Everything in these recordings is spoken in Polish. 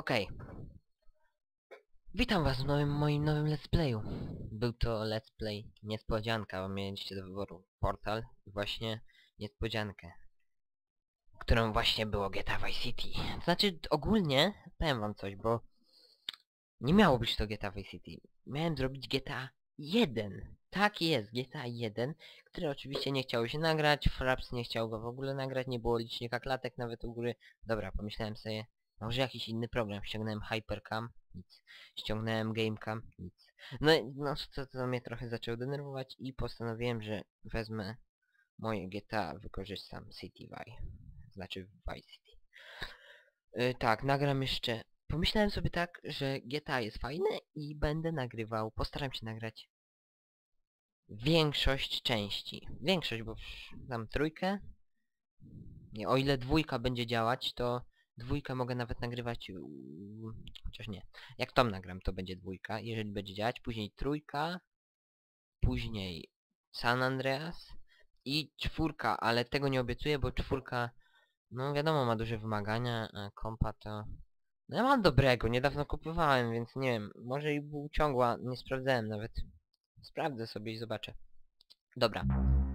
Okej. Witam was w moim nowym let's playu. Był to let's play niespodzianka, bo mieliście do wyboru Portal i właśnie niespodziankę, którą właśnie było GTA Vice City. To znaczy ogólnie powiem wam coś, bo nie miało być to GTA Vice City. Miałem zrobić GTA 1. Tak jest, GTA 1, które oczywiście nie chciało się nagrać, Fraps nie chciał go w ogóle nagrać, nie było licznika klatek nawet u góry. Dobra, pomyślałem sobie, może jakiś inny program, ściągnąłem Hypercam, nic. Ściągnąłem Gamecam, nic. No to mnie trochę zaczęło denerwować i postanowiłem, że wezmę moje GTA, wykorzystam City Vi. Znaczy Vice City. Tak, nagram jeszcze. Pomyślałem sobie tak, że GTA jest fajne i będę nagrywał, postaram się nagrać większość części. Większość, bo dam trójkę. Nie, o ile dwójka będzie działać, to dwójkę mogę nawet nagrywać, chociaż nie. Jak tam nagram, to będzie dwójka, jeżeli będzie działać. Później trójka, później San Andreas i czwórka, ale tego nie obiecuję, bo czwórka, no wiadomo, ma duże wymagania, a kompa to... No ja mam dobrego, niedawno kupowałem, więc nie wiem, może i był ciągła, nie sprawdzałem nawet. Sprawdzę sobie i zobaczę. Dobra.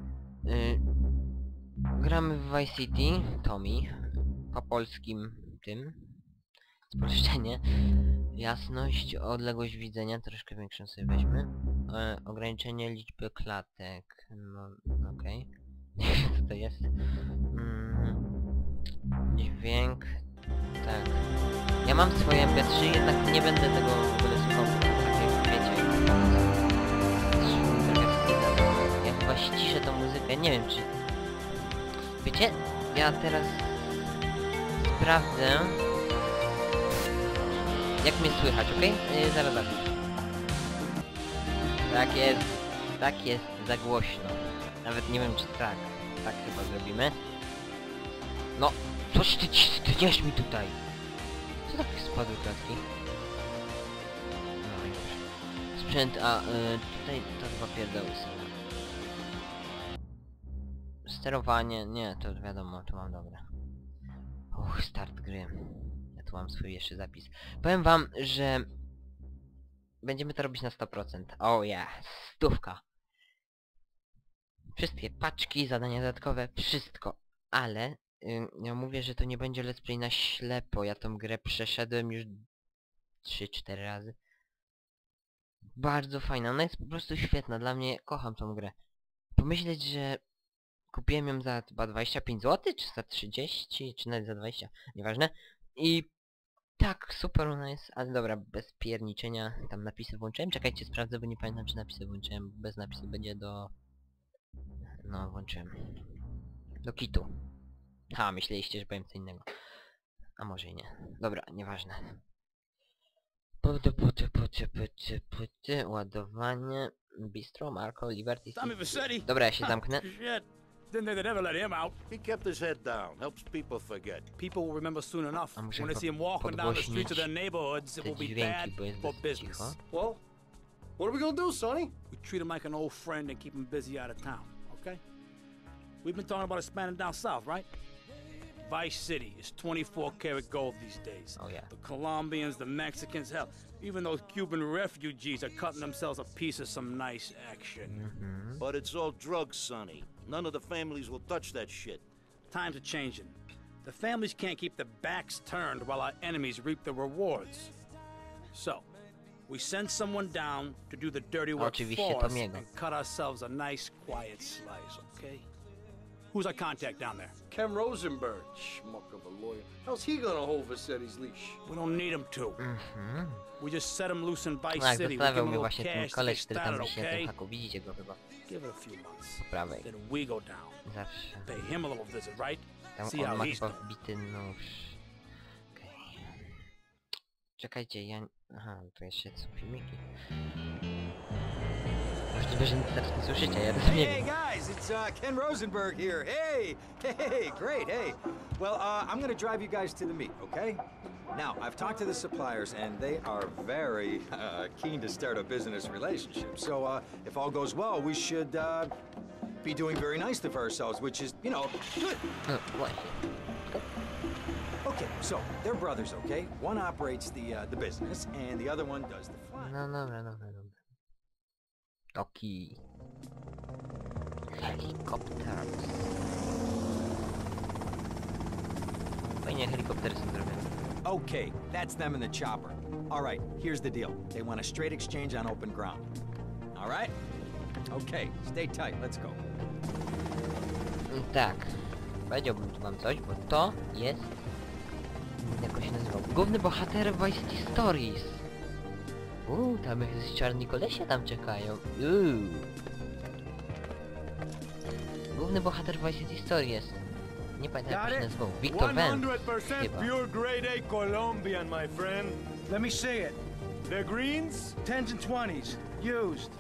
Gramy w Vice City, Tommy, po polskim tym, spolszczenie, jasność, odległość widzenia, troszkę większą sobie weźmy, ograniczenie liczby klatek, no okej, nie wiem co to jest, dźwięk, tak, ja mam swoje MP3, jednak nie będę tego w ogóle słuchał, tak jak wiecie, ja chyba ściszę tą muzykę, nie wiem czy... Wiecie, ja teraz sprawdzę, jak mnie słychać, okej? Zaraz. Tak jest, za głośno. Nawet nie wiem czy tak chyba zrobimy. No, coś ty jesz mi tutaj. Co tak spadły klatki? No już. Sprzęt, tutaj to chyba pierdoły są. Sterowanie, nie, to wiadomo, to mam dobre. Start gry. Ja tu mam swój jeszcze zapis. Powiem wam, że będziemy to robić na 100%. Oh yeah, 100. Wszystkie paczki, zadania dodatkowe, wszystko. Ale ja mówię, że to nie będzie let's play na ślepo. Ja tą grę przeszedłem już 3-4 razy. Bardzo fajna, ona jest po prostu świetna. Dla mnie, kocham tą grę. Pomyśleć, że kupiłem ją za chyba 25 zł, czy za 30, czy nawet za 20, nieważne. I tak, super ona jest, ale dobra, bez pierniczenia, tam napisy włączyłem. Czekajcie, sprawdzę, bo nie pamiętam czy napisy włączyłem, bez napisu będzie do... No, włączyłem. Do kitu. Ha, myśleliście, że powiem co innego. A może i nie. Dobra, nieważne. Ładowanie, bistro, Marco, Liberty City. Dobra, ja się zamknę. Didn't think they'd ever let him out. He kept his head down. Helps people forget. People will remember soon enough. When they see him walking down the streets of their neighborhoods, it will be bad for business. Well, what are we gonna do, Sonny? We treat him like an old friend and keep him busy out of town, okay? We've been talking about expanding down south, right? Vice City is 24 karat gold these days. Oh yeah. The Colombians, the Mexicans, hell, even those Cuban refugees are cutting themselves a piece of some nice action. But it's all drugs, Sonny. None of the families will touch that shit. Times are changing. The families can't keep their backs turned while our enemies reap the rewards. So, we send someone down to do the dirty work for us and cut ourselves a nice, quiet slice, okay? Who's our contact down there? Ken Rosenberg, schmuck of a lawyer. How's he gonna hold Vassetti's leash? We don't need him to. We just set him loose in Vice Tak, City. zostawiał mnie właśnie ten koleś, który tam się tym haku. Widzicie go chyba. Give it a few months. Po prawej. Then we go down. Zawsze. Pay him a little visit, right? Tam See on how ma he's chyba doing. wbity nóż. Okej. Czekajcie, ja... Aha, tu jeszcze są filmiki. Możliwe, że teraz nie słyszycie, ja rozumiem. Hey guys, it's Ken Rosenberg here. Hey, great, hey. Well, I'm gonna drive you guys to the meet, okay? Now, I've talked to the suppliers, and they are very keen to start a business relationship. So, if all goes well, we should be doing very nicely for ourselves, which is, you know, good. Właśnie. Okay, So, they're brothers, okay? One operates the business, and the other one does the flying. No, dobra. Oki. Helikopter. Fajnie helikoptery są zrobione. Okay, that's them in the chopper. All right, here's the deal. They want a straight exchange on open ground. All right? Okay, stay tight. Let's go. Tak. Powiedziałbym tu wam coś, bo to jest... Jak się nazywał? Główny bohater Vice City Stories. Tam jakieś czarni kolesie tam czekają. Główny bohater Vice City Stories jest. Nie pamiętam jak się nazywał. Victor Vance. 100% pure grade A Colombian, my friend. Let me see it. The greens? 10s and 20s. Used.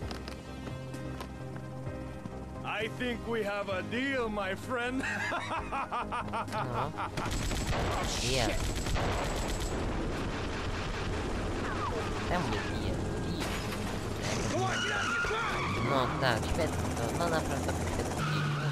I think we have a deal, my friend. No. Yeah. Tam jest No tak, świetnie. No naprawdę świetny deal.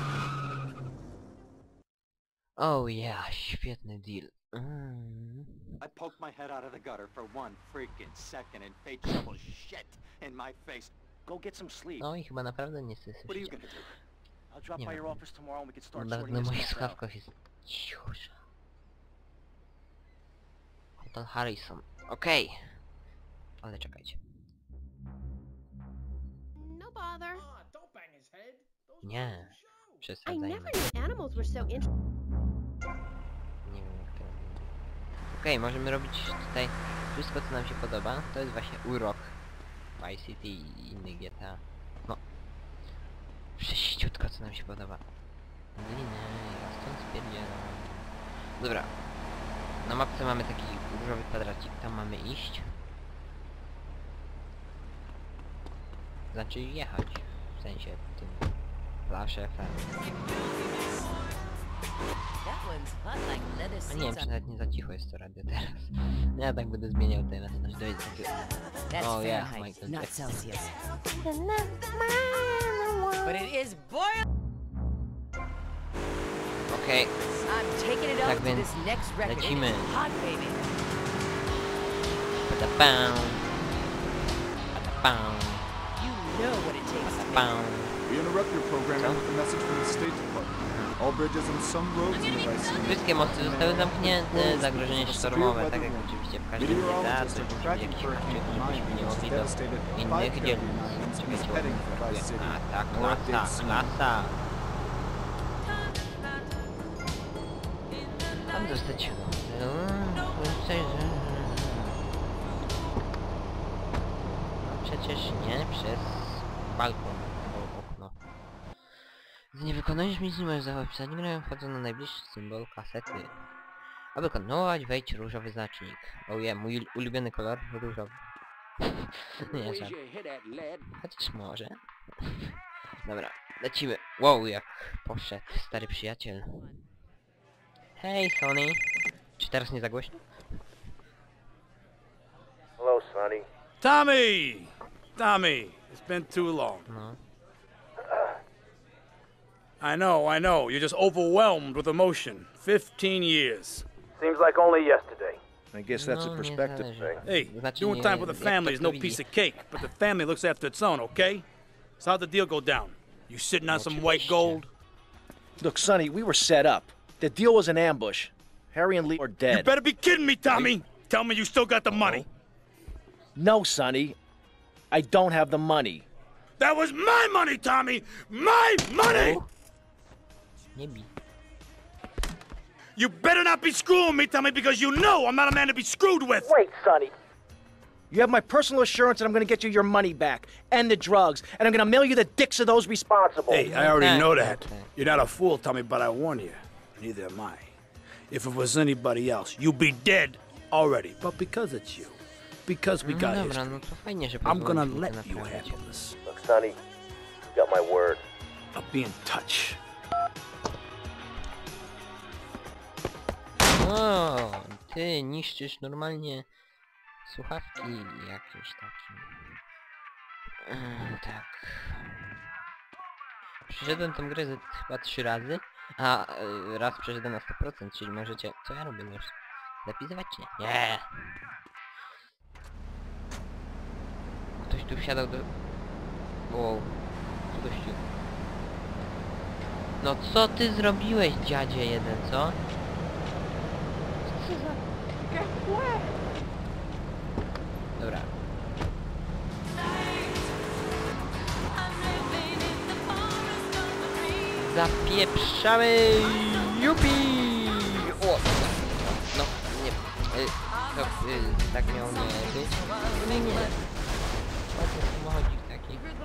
Oh yeah, świetny deal. I poked my head out of the gutter for one freaking second and fate shoveled shit in my face. Go get some sleep. No i chyba naprawdę nie chcę What are you słyszeć. gonna do? I'll drop by your office tomorrow and we can start Nawet sorting na this moich mess out. słuchawkach jest cichosza. Hotel Harrison. Okej. Ale czekajcie. No bother. Don't bang his head. Nie. I Przesadzajmy. never knew animals were so interesting. Nie wiem jak to robić. Okej, możemy robić tutaj wszystko co nam się podoba. To jest właśnie urok Vice City i innych GTA. No. Prześciutko co nam się podoba. Gliny, ja stąd spierdzielam. Dobra. Na mapce mamy taki różowy kwadracik, tam mamy iść. Znaczy jechać. W sensie tym flaszefem. A nie wiem, czy nawet nie za cicho jest to radio teraz. No ja tak będę zmieniał teraz, aż dojdzie takiego... O ja, Michael Jackson. Okej, tak więc lecimy. Patapam. Patapam. Patapam. We interrupt your programming with a message from the State Department. All bridges and some roads in the Vice City. Wszystkie mosty zostały zamknięte, zagrożenie sztormowe, tak jak oczywiście w każdym GTA, to oczywiście jakiś haczyk, żebyśmy nie mogli do innych dzielnic. Czekajcie, a tak, klasa. Tam dostać... Przecież nie przez balkon albo okno. Gdy nie wykonujesz misji, możesz zachować grę, wchodzą na najbliższy symbol kasety. Aby kontynuować, wejdź różowy znacznik. Mój ulubiony kolor różowy. Nie, żart. Chociaż może. Dobra, lecimy. Wow, jak poszedł stary przyjaciel. Hej, Sonny. Czy teraz nie za głośno? Hello, Sonny. Tommy! It's been too long. No. I know. You're just overwhelmed with emotion. 15 years. Seems like only yesterday. I guess that's No, a nie perspective zależy. thing. Hey, Znaczy doing nie time wiem, for the jak family is to no widzi. piece of cake, but the family looks after its own, okay? So how'd the deal go down? You sitting on some white Oczywiście. gold? Look, Sonny, we were set up. The deal was an ambush. Harry and Lee are You dead. better be kidding me, Tommy! Tell me you still got the money. No, Sonny. I don't have the money. That was my money, Tommy! My money! Nie bij. You better not be screwing me, Tommy, because you know I'm not a man to be screwed with! Wait, Sonny. You have my personal assurance that I'm going to get you your money back and the drugs, and I'm going to mail you the dicks of those responsible. Hey, I already know that. Okay. You're not a fool, Tommy, but I warn you. Neither am I. If it was anybody else, you'd be dead already. But because it's you, because we No got dobra, history, no to fajnie, że I'm gonna pozwolisz mi to let you naprawić. handle this. Look, Sonny, you got my word. I'll be in touch. O, ty niszczysz normalnie słuchawki jakieś takie. Tak. Przeszedłem tą grę chyba 3 razy, a raz przeszedłem na 100%, czyli możecie... Co ja robię już? Zapisywać czy nie? Nie! Ktoś tu wsiadał do... Wow. Co gościu? No co ty zrobiłeś, dziadzie jeden, co? Co za... Dobra. Zapieprzamy! Jupi! O! No, nie... To, tak miało nie być. Nie. O co samochodzik taki?